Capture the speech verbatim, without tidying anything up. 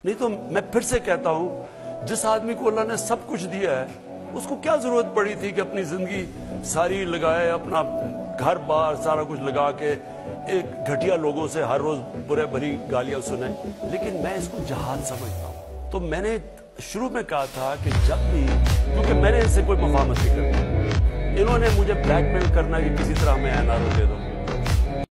नहीं तो मैं फिर से कहता हूं, जिस आदमी को अल्लाह ने सब कुछ दिया है उसको क्या जरूरत पड़ी थी कि अपनी जिंदगी सारी लगाए, अपना घर बार सारा कुछ लगा के एक घटिया लोगों से हर रोज बुरे भरी गालियां सुने। लेकिन मैं इसको जहाद समझता हूं। तो मैंने शुरू में कहा था कि जब भी, क्योंकि मैंने इनसे कोई मफामत नहीं करती, इन्होंने मुझे ब्लैकमेल करना कि किसी तरह हमें एन आर ओ दे दो।